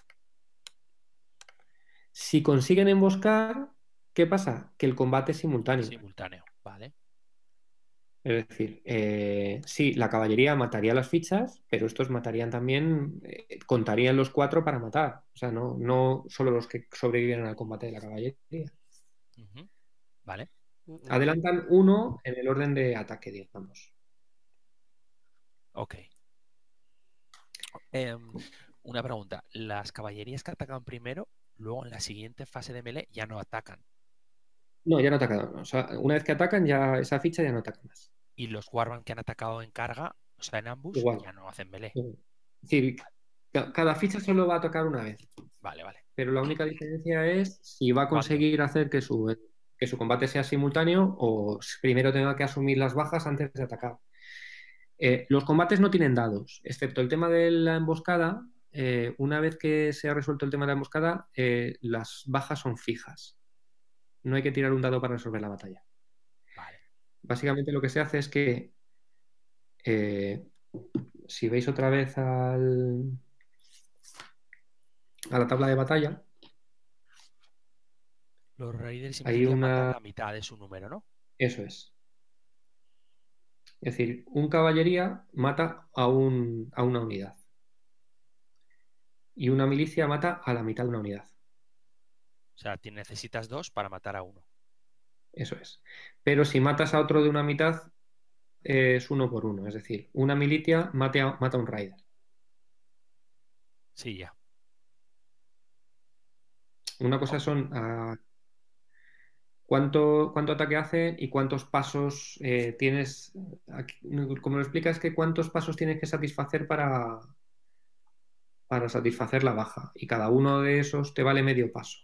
Si consiguen emboscar, ¿qué pasa? Que el combate es simultáneo. Simultáneo, vale. Es decir, sí, la caballería mataría las fichas, pero estos matarían también, contarían los 4 para matar. O sea, no solo los que sobrevivieron al combate de la caballería. Ujú, vale. Adelantan 1 en el orden de ataque, digamos. Ok. Una pregunta. Las caballerías que atacan primero, luego en la siguiente fase de melee ya no atacan. No, ya no atacan. O sea, una vez que atacan, ya esa ficha ya no ataca más. Y los Warban que han atacado en carga, o sea, en ambush, Igual. ya no hacen melee. Es decir, cada ficha solo va a tocar una vez. Vale, vale. Pero la única diferencia es si va a conseguir hacer que su combate sea simultáneo o primero tenga que asumir las bajas antes de atacar. Los combates no tienen dados, excepto el tema de la emboscada. Una vez que se ha resuelto el tema de la emboscada, las bajas son fijas. No hay que tirar un dado para resolver la batalla. Vale. Básicamente lo que se hace es que si veis otra vez a la tabla de batalla, Los raiders hay intentan matar la mitad de su número, ¿no? Eso es. Es decir, un caballería mata a una unidad. Y una milicia mata a la mitad de una unidad. O sea, necesitas 2 para matar a uno. Eso es. Pero si matas a otro de una mitad, es 1 por 1. Es decir, una milicia mata a un raider. Sí, ya. Una cosa son cuánto ataque hace y cuántos pasos tienes. Como lo explicas, que cuántos pasos tienes que satisfacer para satisfacer la baja. Y cada uno de esos te vale medio paso.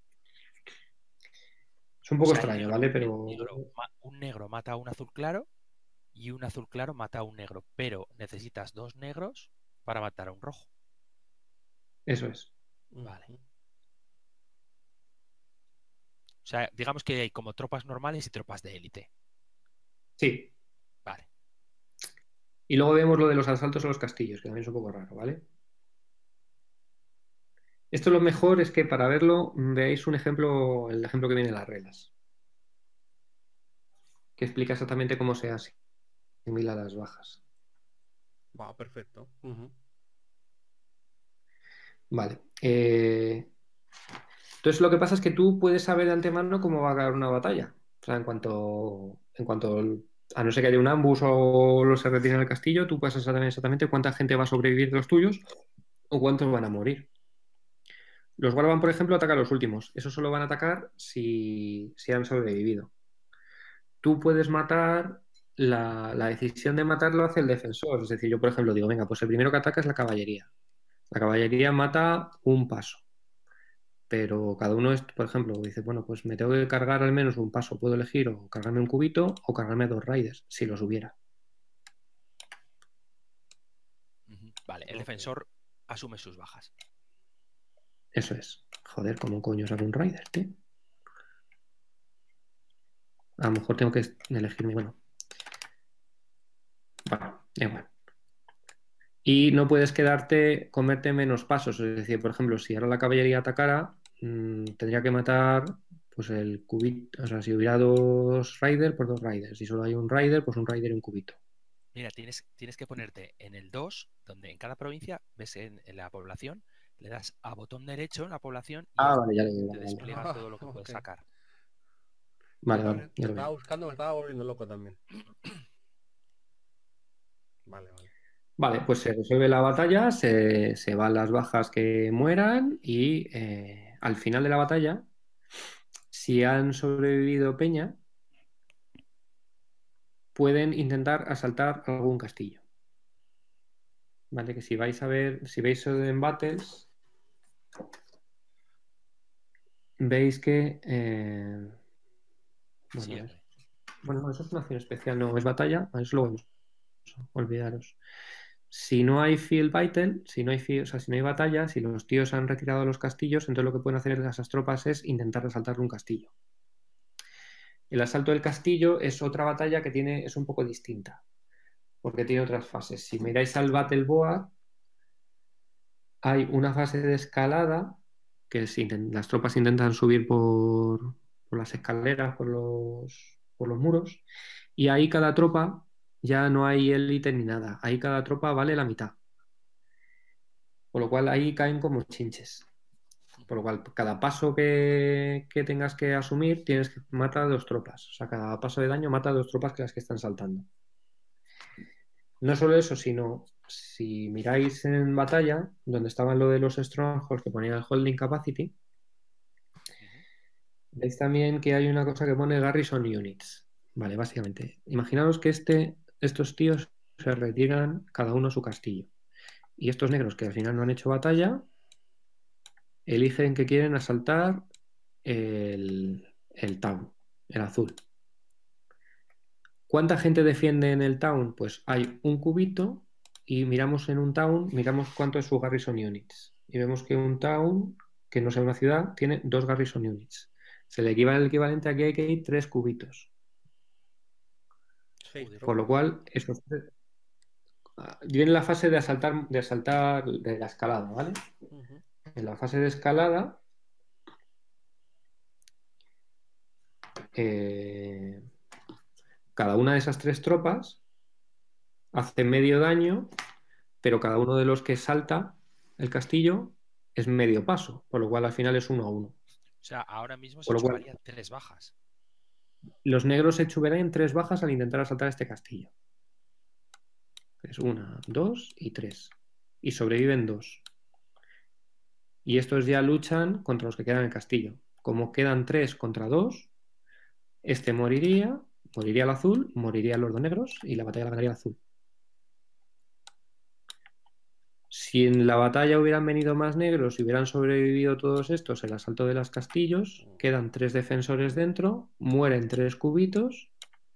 Es un poco extraño, ¿vale? Pero un negro mata a un azul claro y un azul claro mata a un negro. Pero necesitas 2 negros para matar a un rojo. Eso es. Vale. O sea, digamos que hay como tropas normales y tropas de élite. Sí. Vale. Y luego vemos lo de los asaltos a los castillos, que también es un poco raro, ¿vale? Esto lo mejor es que para verlo veáis un ejemplo, el ejemplo que viene en las reglas, que explica exactamente cómo se asimila las bajas. Va, perfecto. Vale. Entonces lo que pasa es que tú puedes saber de antemano cómo va a acabar una batalla. O sea, en cuanto a no ser que haya un ambush o los se retiren al castillo, tú puedes saber exactamente cuánta gente va a sobrevivir de los tuyos o cuántos van a morir. Los Warban, por ejemplo, atacan a los últimos. Esos solo van a atacar si han sobrevivido. Tú puedes matar, la decisión de matarlo hace el defensor. Es decir, yo, por ejemplo, digo, venga, pues el primero que ataca es la caballería. La caballería mata un paso. Pero cada uno por ejemplo, dice, bueno, pues me tengo que cargar al menos un paso. Puedo elegir o cargarme un cubito o cargarme 2 raiders, si los hubiera. Vale, el defensor asume sus bajas. Eso es. Joder, ¿cómo coño saco un raider, tío? A lo mejor tengo que elegirme, bueno. Bueno, igual. Y no puedes comerte menos pasos. Es decir, por ejemplo, si ahora la caballería atacara, tendría que matar pues el cubito. O sea, si hubiera 2 raiders, pues 2 raiders. Si solo hay un raider, pues un raider y un cubito. Mira, tienes que ponerte en el 2, donde en cada provincia ves en la población, le das a botón derecho en la población y vale, ya le te despliega todo lo que puedes sacar. Vale. Me estaba buscando, me estaba volviendo loco también. Vale. Vale, pues se resuelve la batalla, se van las bajas que mueran y al final de la batalla, si han sobrevivido Peña, pueden intentar asaltar algún castillo. Vale, que si veis embates, veis que Bueno, Sí, es- hombre. bueno, no, eso es una acción especial, no es batalla, a eso lo vemos. Olvidaros. Si no hay field battle, si no hay, o sea, si no hay batalla, si los tíos han retirado a los castillos, entonces lo que pueden hacer esas tropas es intentar asaltar un castillo. El asalto del castillo es otra batalla que tiene, es un poco distinta, porque tiene otras fases. Si miráis al Battle Board, hay una fase de escalada, que es las tropas intentan subir por las escaleras, por los muros, y ahí cada tropa ya no hay élite ni nada, ahí cada tropa vale la mitad. Por lo cual ahí caen como chinches. Por lo cual, cada paso que tengas que asumir, tienes que matar a 2 tropas. O sea, cada paso de daño mata a 2 tropas que las que están saltando. No solo eso, sino si miráis en batalla, donde estaban lo de los strongholds que ponían el holding capacity, Ujú. veis también que hay una cosa que pone garrison units. Vale, básicamente. Imaginaos que estos tíos se retiran cada uno a su castillo. Y estos negros que al final no han hecho batalla, eligen que quieren asaltar el town, el azul. ¿Cuánta gente defiende en el town? Pues hay un cubito y miramos en un town, miramos cuánto es su garrison units. Y vemos que un town, que no sea una ciudad, tiene 2 garrison units. Se le equivale el equivalente a que hay 3 cubitos. Sí, Joder. Por lo cual, viene la fase de asaltar de la escalada, ¿vale? Ujú. En la fase de escalada, eh, cada una de esas 3 tropas hace medio daño, pero cada uno de los que salta el castillo es medio paso, por lo cual al final es 1-1. O sea, ahora mismo se Por lo cual, chuparía 3 bajas. los negros se chuveran 3 bajas al intentar asaltar este castillo. Es 1, 2 y 3. Y sobreviven 2. Y estos ya luchan contra los que quedan en el castillo. Como quedan 3 contra 2, este moriría el azul, morirían los 2 negros y la batalla la ganaría el azul. Si en la batalla hubieran venido más negros y hubieran sobrevivido todos estos, el asalto de los castillos, quedan 3 defensores dentro, mueren 3 cubitos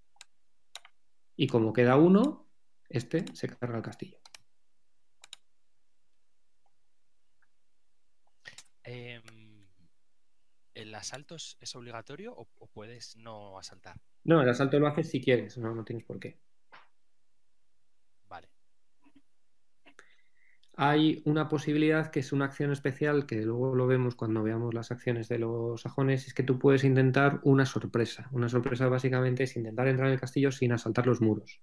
y como queda uno, este se carga el castillo. ¿El asalto es obligatorio o puedes no asaltar? No, el asalto lo haces si quieres, no tienes por qué. Vale. Hay una posibilidad que es una acción especial, que luego lo vemos cuando veamos las acciones de los sajones, es que tú puedes intentar una sorpresa. Una sorpresa básicamente es intentar entrar en el castillo sin asaltar los muros.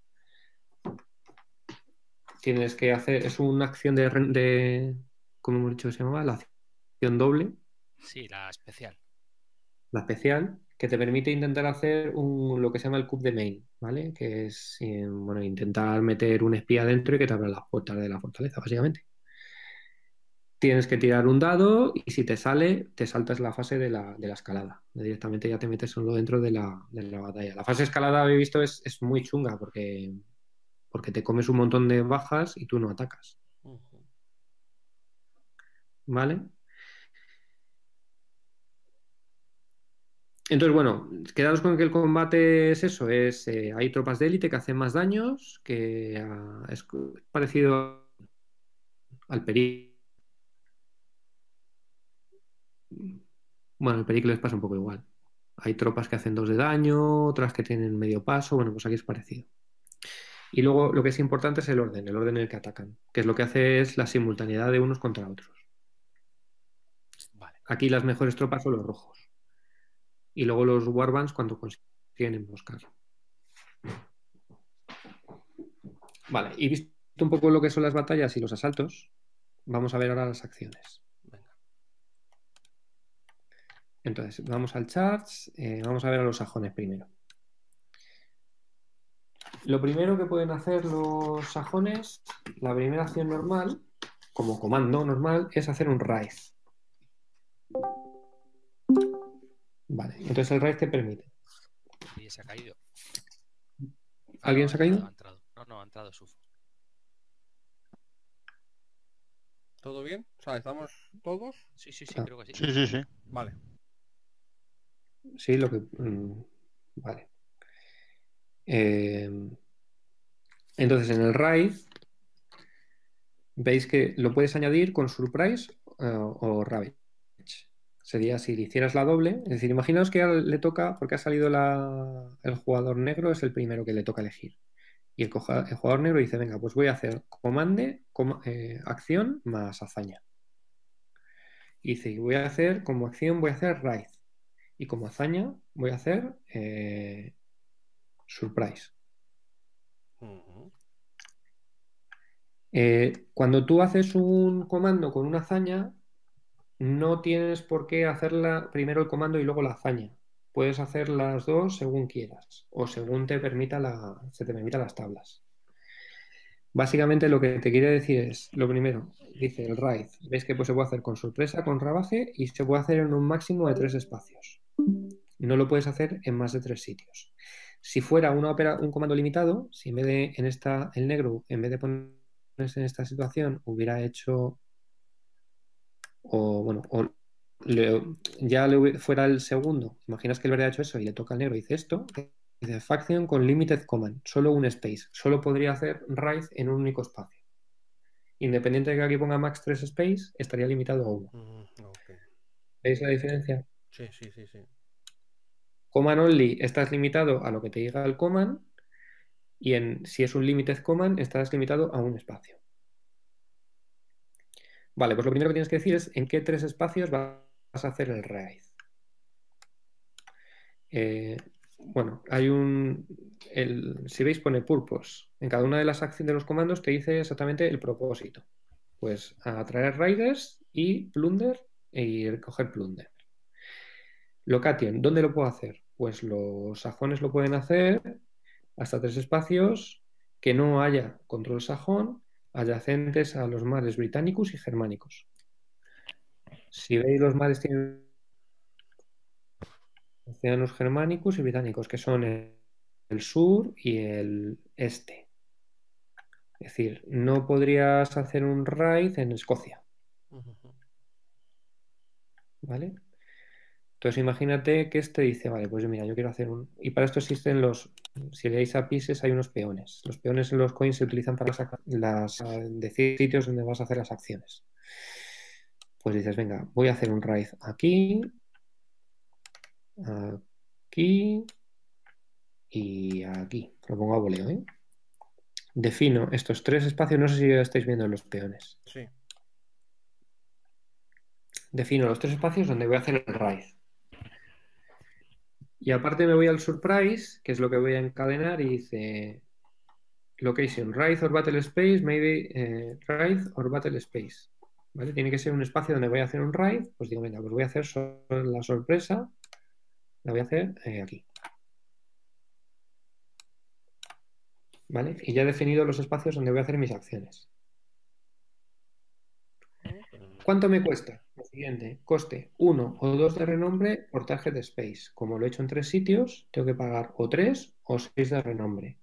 Tienes que hacer, es una acción ¿cómo hemos dicho que se llamaba? La acción doble, Sí, la especial. la especial, que te permite intentar hacer lo que se llama el coup de main, ¿vale? Que es, bueno, intentar meter un espía dentro y que te abra las puertas de la fortaleza, básicamente. Tienes que tirar un dado y si te sale, te saltas la fase de la escalada. Directamente ya te metes solo dentro de la batalla. La fase escalada, habéis visto, es muy chunga porque te comes un montón de bajas y tú no atacas. Ujú. ¿Vale? Entonces, bueno, quedaros con que el combate es eso, hay tropas de élite que hacen más daños, que es parecido al perico. Bueno, el perico les pasa un poco igual. Hay tropas que hacen 2 de daño, otras que tienen medio paso, bueno, pues aquí es parecido. Y luego lo que es importante es el orden en el que atacan, que es lo que hace es la simultaneidad de unos contra otros. Vale. Aquí las mejores tropas son los rojos. Y luego los warbands cuando consiguen emboscar. Vale, y visto un poco lo que son las batallas y los asaltos, vamos a ver ahora las acciones. Venga. Entonces, vamos al charts, vamos a ver a los sajones primero. Lo primero que pueden hacer los sajones, la primera acción normal, como comando normal, es hacer un raid. Vale, entonces el raid te permite. Y se ha caído. ¿Alguien No, se ha caído? ha entrado. No, ha entrado Sufo. ¿Todo bien? O sea, ¿estamos todos? Sí, Ah, creo que sí. Sí, sí, sí. Vale. sí, lo que. Vale. Entonces, en el RAID veis que lo puedes añadir con surprise o ravage. Sería si le hicieras la doble. Es decir, imaginaos que le toca, porque ha salido el jugador negro, es el primero que le toca elegir. Y el jugador negro dice, venga, pues voy a hacer acción más hazaña. Y dice, voy a hacer como acción, voy a hacer raid. Y como hazaña voy a hacer surprise. Cuando tú haces un comando con una hazaña, no tienes por qué hacerla primero el comando y luego la hazaña. Puedes hacer las dos según quieras o según se te permita las tablas. Básicamente lo que te quiere decir es, lo primero, dice el raid. Veis que pues, se puede hacer con sorpresa, con ravaje y se puede hacer en un máximo de 3 espacios. No lo puedes hacer en más de 3 sitios. Si fuera un comando limitado, si en vez de el negro, en vez de ponerse en esta situación, hubiera hecho fuera el segundo, imaginas que el verde ha hecho eso y le toca al negro y dice esto, dice faction con limited command, solo un space, solo podría hacer raid en un único espacio. Independiente de que aquí ponga max 3 space, estaría limitado a 1. Okay. ¿Veis la diferencia? Sí. Command only estás limitado a lo que te diga el command y si es un limited command estás limitado a un espacio. Vale, pues lo primero que tienes que decir es en qué 3 espacios vas a hacer el raid. Bueno, hay si veis pone purpose. En cada una de las acciones de los comandos te dice exactamente el propósito. Pues atraer raiders y plunder y recoger plunder. Location, ¿dónde lo puedo hacer? Pues los sajones lo pueden hacer hasta 3 espacios que no haya control sajón adyacentes a los mares británicos y germánicos. Si veis, los mares tienen océanos germánicos y británicos, que son el sur y el este. Es decir, no podrías hacer un raid en Escocia. ¿Vale? Entonces imagínate que este dice, vale, pues mira, yo quiero hacer un... Y para esto existen si leéis a Pieces hay unos peones. Los peones en los coins se utilizan para decir sitios donde vas a hacer las acciones. Pues dices, venga, voy a hacer un raid aquí, aquí y aquí. Lo pongo a voleo, ¿eh? Defino estos 3 espacios, no sé si estáis viendo los peones. Sí. Defino los 3 espacios donde voy a hacer el raid. Y aparte me voy al surprise, que es lo que voy a encadenar, y dice location, raid or battle space, maybe raid or battle space. ¿Vale? Tiene que ser un espacio donde voy a hacer un raid, pues digo, venga, pues voy a hacer la sorpresa, la voy a hacer aquí. ¿Vale? Y ya he definido los espacios donde voy a hacer mis acciones. ¿Cuánto me cuesta? Lo siguiente, coste 1 o 2 de renombre por target space. Como lo he hecho en 3 sitios, tengo que pagar o 3 o 6 de renombre.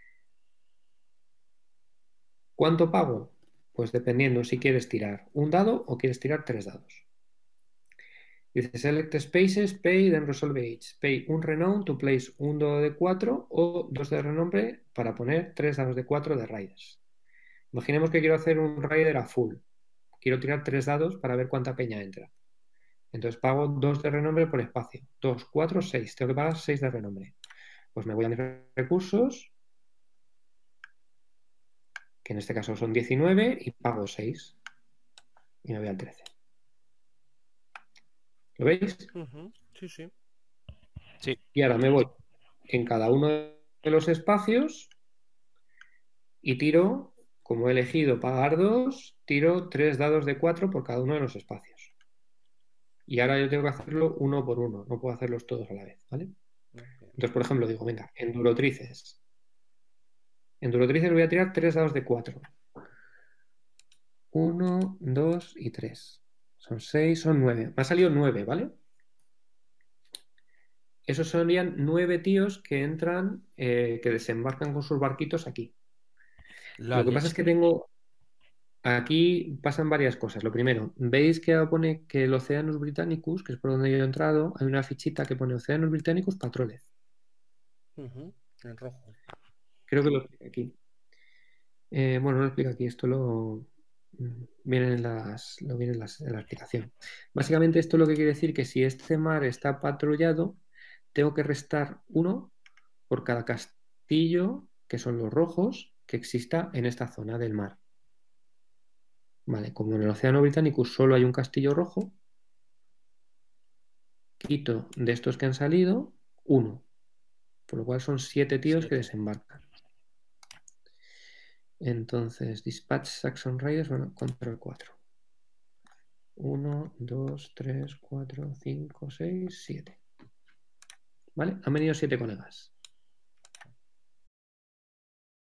¿Cuánto pago? Pues dependiendo si quieres tirar un dado o quieres tirar 3 dados. Dice select spaces, pay, then resolve each. Pay un renown to place un dado de 4 o 2 de renombre para poner 3 dados de 4 de raiders. Imaginemos que quiero hacer un raider a full. Quiero tirar 3 dados para ver cuánta peña entra. Entonces pago 2 de renombre por espacio. 2, 4, 6. Tengo que pagar 6 de renombre. Pues me voy a mis recursos, que en este caso son 19, y pago 6. Y me voy al 13. ¿Lo veis? Sí. Y ahora me voy en cada uno de los espacios y tiro, como he elegido pagar 2, tiro 3 dados de 4 por cada uno de los espacios. Y ahora yo tengo que hacerlo uno por uno, no puedo hacerlos todos a la vez, ¿vale? Entonces, por ejemplo, digo, venga, en Durotrices. En Durotrices voy a tirar 3 dados de 4. 1, 2 y 3. Son 6, son 9. Me ha salido 9, ¿vale? Esos serían 9 tíos que entran, que desembarcan con sus barquitos aquí. Lo que pasa es que tengo... Aquí pasan varias cosas. Lo primero, veis que pone que el Oceanus Britannicus, que es por donde yo he entrado, hay una fichita que pone Oceanus Britannicus Patroles. En rojo. Creo que lo explica aquí. Bueno, no lo explica aquí, esto viene en en la explicación. Básicamente esto lo que quiere decir que si este mar está patrullado, tengo que restar 1 por cada castillo, que son los rojos, que exista en esta zona del mar. Vale, como en el Océano Británico solo hay un castillo rojo, quito de estos que han salido 1, por lo cual son 7 tíos que desembarcan. Entonces, Dispatch Saxon Raiders, bueno, control 4. 1, 2, 3, 4, 5, 6, 7. ¿Vale? Han venido 7 colegas.